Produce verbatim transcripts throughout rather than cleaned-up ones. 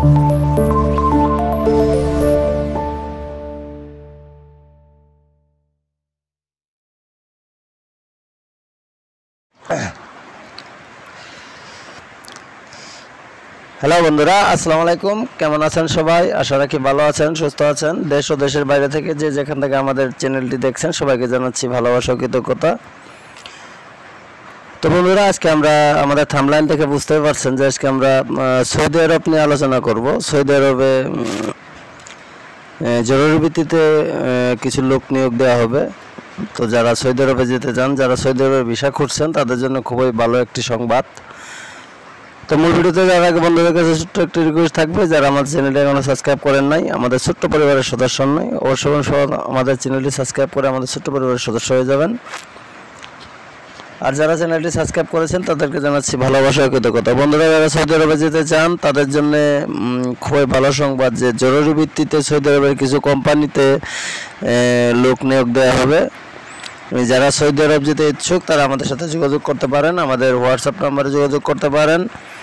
Hello বন্ধুরা, আসসালামু আলাইকুম। কেমন আছেন সবাই? আশা রাখি ভালো আছেন, সুস্থ আছেন। দেশ ও দেশের বাইরে থেকে যে যেখান থেকে আমাদের চ্যানেলটি দেখছেন সবাইকে জানাচ্ছি ভালোবাসা ও কৃতজ্ঞতা। তো বন্ধুরা, আজকে আমরা আমাদের থাম্বনেইল থেকে বুঝতে পারছেন যে আজকে আমরা সৌদি আরব নিয়ে আলোচনা করব। সৌদি আরবে জরুরি ভিত্তিতে কিছু লোক নিয়োগ দেওয়া হবে। তো যারা সৌদি আরবে যেতে চান, যারা সৌদি আরবে ভিসা খুঁজছেন, তাদের জন্য খুবই ভালো একটি সংবাদ। তো মূল ভিডিওতে যাওয়ার আগে বন্ধুদের কাছে ছোট্ট একটি রিকোয়েস্ট থাকবে, যারা আমাদের চ্যানেলটি এখনো সাবস্ক্রাইব করেন নাই, আমাদের ছোট্ট পরিবারের সদস্য নয়, অবশ্যই আমাদের চ্যানেলটি সাবস্ক্রাইব করে আমাদের ছোট্ট পরিবারের সদস্য হয়ে যাবেন। আর যারা চ্যানেলটি সাবস্ক্রাইব করেছেন তাদেরকে জানাচ্ছি ভালোবাসা ও কৃতজ্ঞতা। বন্ধুরা, যারা সৌদি আরবে যেতে চান তাদের জন্য খুবই ভালো সংবাদ যে জরুরি ভিত্তিতে সৌদি আরবের কিছু কোম্পানিতে লোক নিয়োগ দেওয়া হবে। যারা সৌদি আরব যেতে ইচ্ছুক তারা আমাদের সাথে যোগাযোগ করতে পারেন, আমাদের হোয়াটসঅ্যাপ নাম্বারে যোগাযোগ করতে পারেন।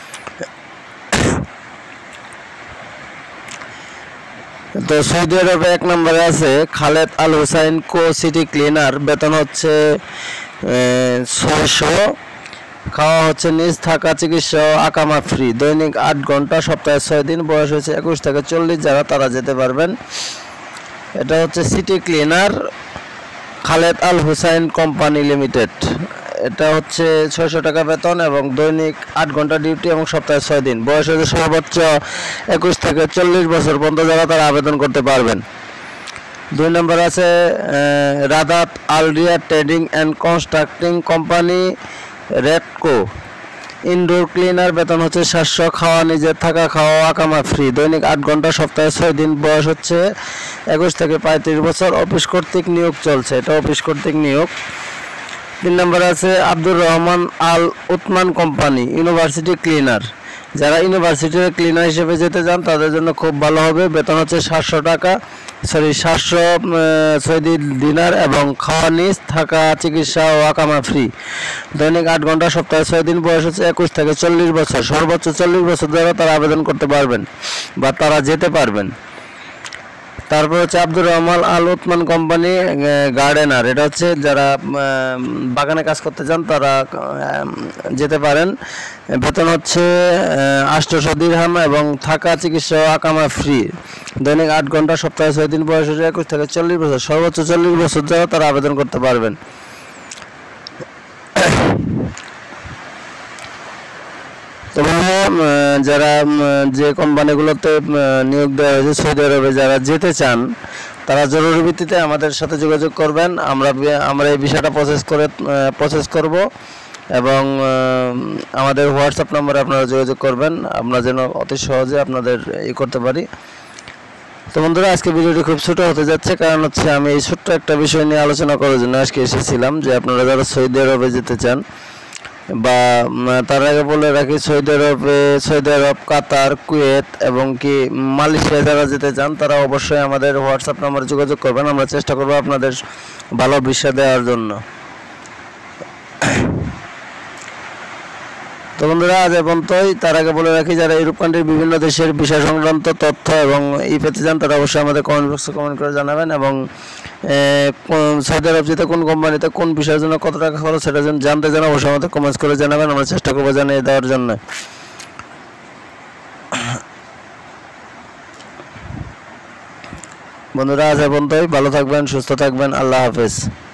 তো সৌদি আরবে এক নম্বরে আছে Khaled Al Hussain co city cleaner. বেতন হচ্ছে ছয়শো, খাওয়া হচ্ছে নিজ, থাকা, চিকিৎসা ও আকামা ফ্রি। দৈনিক আট ঘন্টা, সপ্তাহে ছয় দিন, বয়স হচ্ছে একুশ থেকে চল্লিশ, যারা তারা যেতে পারবেন। এটা হচ্ছে city cleaner Khaled Al Hussain company limited. এটা হচ্ছে ছয়শো টাকা বেতন এবং দৈনিক আট ঘন্টা ডিউটি এবং সপ্তাহে ছয় দিন, বয়স হচ্ছে সর্বোচ্চ একুশ থেকে চল্লিশ বছর পর্যন্ত, যারা তারা আবেদন করতে পারবেন। দুই নম্বর আছে রাদাত আলরিয়া trading and constructing company Redco. Indoor cleaner, বেতন হচ্ছে সাতশো, খাওয়া নিজের, থাকা খাওয়া আকামা ফ্রি। দৈনিক আট ঘন্টা, সপ্তাহে ছয় দিন, বয়স হচ্ছে একুশ থেকে পঁয়ত্রিশ বছর। অফিস কর্তৃক নিয়োগ চলছে, এটা অফিস কর্তৃক নিয়োগ। তিন নম্বর আছে Abdur Rahman Al Utman company university cleaner. যারা ইউনিভার্সিটির ক্লিনার হিসেবে যেতে চান তাদের জন্য খুব ভালো হবে। বেতন হচ্ছে সাতশো টাকা সরি সাতশো সৌদি দিনার এবং খাওয়া নিজ, থাকা, চিকিৎসা ও আকামা ফ্রি। দৈনিক আট ঘন্টা, সপ্তাহে ছয় দিন, বয়স হচ্ছে একুশ থেকে চল্লিশ বছর। সর্বোচ্চ চল্লিশ বছর দ্বারা তারা আবেদন করতে পারবেন বা তারা যেতে পারবেন। তারপর হচ্ছে Abdur Rahman Al Utman company gardener. এটা হচ্ছে যারা বাগানে কাজ করতে চান তারা যেতে পারেন। বেতন হচ্ছে আটশোশো দিরহাম এবং থাকা, চিকিৎসা ও আকামা ফ্রি। দৈনিক আট ঘন্টা, সপ্তাহে ছয় দিন, বয়স হচ্ছে একুশ থেকে চল্লিশ বছর। সর্বোচ্চ চল্লিশ বছর যারা তারা আবেদন করতে পারবেন। তো যারা যে কোম্পানিগুলোতে নিয়োগ দেওয়া হয়েছে সৌদি আরবে যারা যেতে চান তারা জরুরি ভিত্তিতে আমাদের সাথে যোগাযোগ করবেন। আমরা আমরা এই বিষয়টা প্রসেস করে প্রসেস করব এবং আমাদের হোয়াটসঅ্যাপ নম্বরে আপনারা যোগাযোগ করবেন, আমরা যেন অতি সহজে আপনাদের ই করতে পারি। তো বন্ধুরা, আজকে ভিডিওটি খুব ছোটো হতে যাচ্ছে, কারণ হচ্ছে আমি এই ছোট্ট একটা বিষয় নিয়ে আলোচনা করার জন্য আজকে এসেছিলাম যে আপনারা যারা সৌদি আরবে যেতে চান বা তার আগে বলে রাখি সৌদি আরবে সৌদি আরব, কাতার, কুয়েত এবং কি মালয়েশিয়া যারা যেতে চান তারা অবশ্যই আমাদের হোয়াটসঅ্যাপ নাম্বারে যোগাযোগ করবেন। আমরা চেষ্টা করব আপনাদের ভালো ভিসা দেওয়ার জন্য। তো বন্ধুরা, আজ এ পর্যন্তই। তার আগে বলে রাখি যারা ইউরোপ কান্ট্রির বিভিন্ন দেশের ভিসা সংক্রান্ত তথ্য এবং ই পেতে চান তারা অবশ্যই আমাদের কমেন্ট বক্সে কমেন্ট করে জানাবেন এবং সৌদি আরব যেতে কোন কোম্পানিতে কোন বিষয়ের জন্য কত টাকা খরচ সেটা যেন জানতে চান অবশ্যই আমাদের কমেন্টস করে জানাবেন, আমরা চেষ্টা করবো জানিয়ে দেওয়ার জন্য। বন্ধুরা, আজ এ পর্যন্তই। ভালো থাকবেন, সুস্থ থাকবেন। আল্লাহ হাফেজ।